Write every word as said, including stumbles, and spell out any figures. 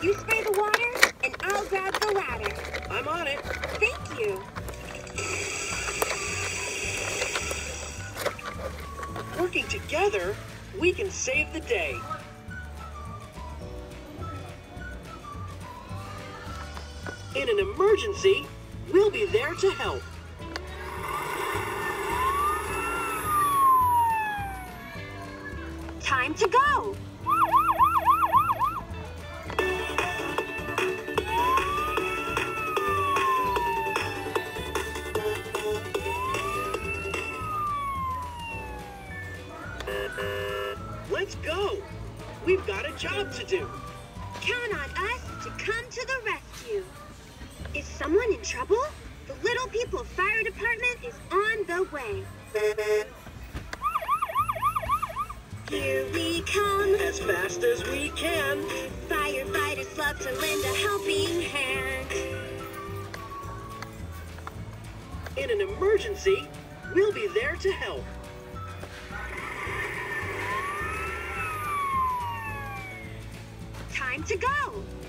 You spray the water, and I'll grab the ladder. I'm on it. Thank you. Working together, we can save the day. In an emergency, we'll be there to help. Time to go. Let's go. We've got a job to do. Count on us to come to the rescue. Is someone in trouble? The Little People Fire Department is on the way. Here we come, As fast as we can. firefighters love to lend a helping hand. In an emergency, we'll be there to help. Time to go.